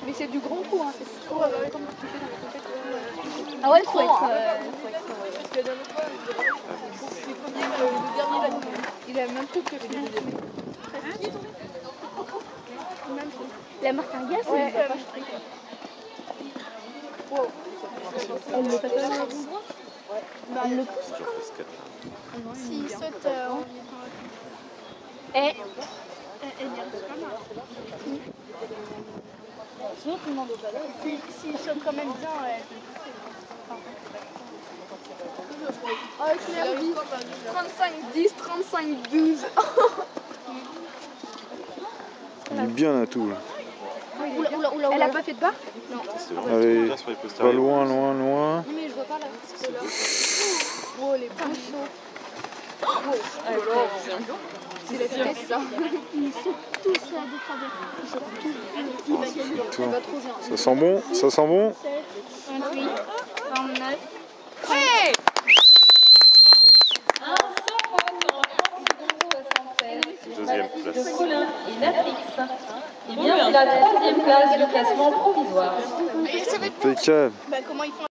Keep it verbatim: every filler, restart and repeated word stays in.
Mais c'est du grand coup, hein. C'est trop euh, comme tu fais dans les compétitions. Ah ouais, trop Trop, extra. hein. Euh, faut extra, ouais. Parce que la dernière fois, le premier, le, le dernier là, il a le même truc que les deux derniers. La marque un gaz, Ouais, elle va pas. Wow. Elle le fait pas dans le bon droit. Bah, Elle le pousse. s'il saute euh, en Eh. elle est bien, c'est pas mal. Sinon, tout le monde. S'il saute quand même bien, elle oh, Claire dit trente-cinq dix, trente-cinq douze. Il est bien là tout. Là. Oula, oula, oula, elle a pas fait de barre? Non. Allez, pas loin, loin, loin. Mais je vois pas là. Parce que là. Oh, les pas chauds. C'est la vitesse, ça. Ils sont tous à deux travers. Ils sont tous. Il va trop bien. Ça sent bon, ça sent bon. vingt-huit, vingt-neuf. Ouais. Deuxième place. De Colin et Natrix. Eh bien, c'est la troisième place du classement provisoire. Impeccable. Bah, comment ils font